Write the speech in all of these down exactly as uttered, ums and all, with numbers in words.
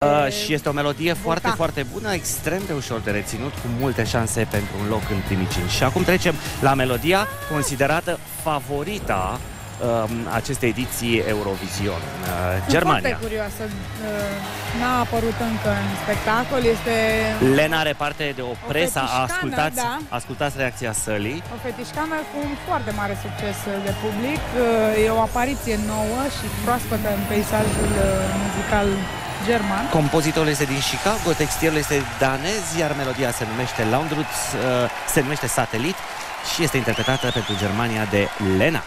Uh, și este o melodie foarte, da. foarte bună, extrem de ușor de reținut, cu multe șanse pentru un loc în primii cinci. Și acum trecem la melodia considerată favorita uh, acestei ediții Eurovision, uh, Germania. Sunt foarte curioasă. Uh, N-a apărut încă în spectacol. Este Lena are parte de o presă. fetișcană, Ascultați, da. ascultați reacția sălii. o fetișcană cu un foarte mare succes de public. Uh, E o apariție nouă și proaspătă în peisajul uh, muzical german. Compozitorul este din Chicago, textilul este danez, iar melodia se numește Laundrut, uh, se numește Satelit și este interpretată pentru Germania de Lena.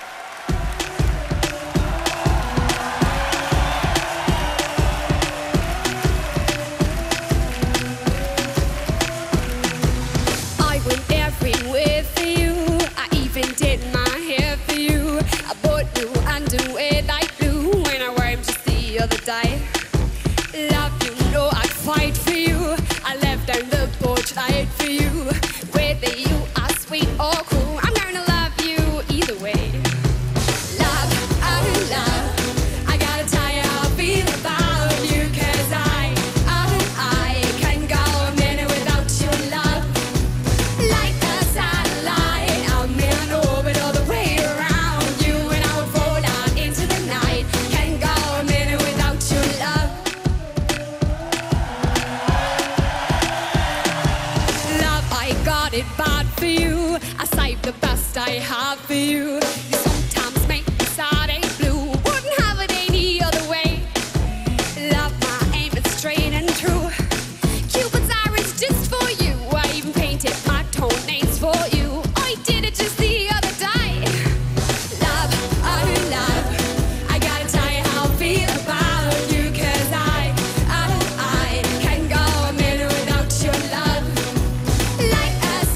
It bad for you. I saved the best I have for you. You sometimes make me sad and blue. Wouldn't have it any other way. Love, my aim is straight and true. Cupid's arrow is just for you. I even painted my toenails for you. I did it just the other day. Love, oh love, I gotta tell you how I feel about you. Cause I, I, I can't go a minute without your love. Like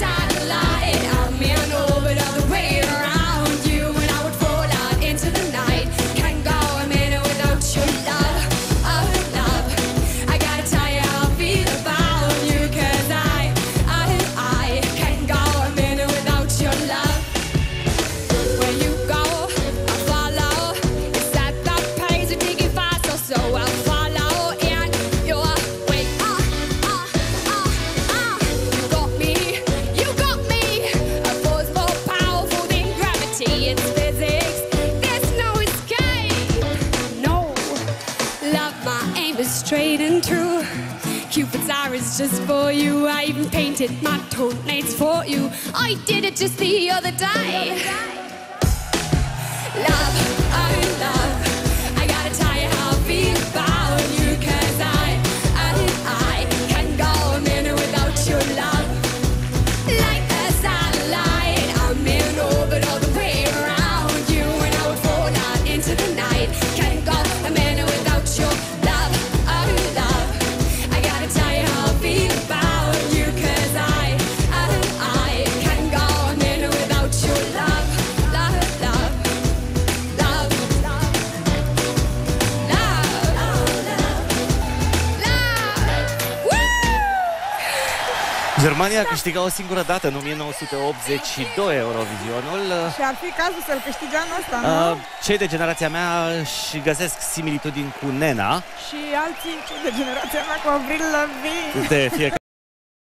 straight and true. Cupid's arrow is just for you. I even painted my toenails for you. I did it just the other day. Love, oh love, I gotta tell you how I feel about you. Cause I, I, I can't go a minute without your love. Like a satellite, I'm in orbit all the way around you. And I would fall out into the night. Can't go a minute without your love. Germania a câștigat o singură dată în o mie nouă sute optzeci și doi Eurovisionul. Și ar fi cazul să-l câștige anul ăsta, nu? Uh, cei de generația mea și găsesc similitudini cu Nena. Și alții, cei de generația mea, cu Avril Lavigne. De fiecare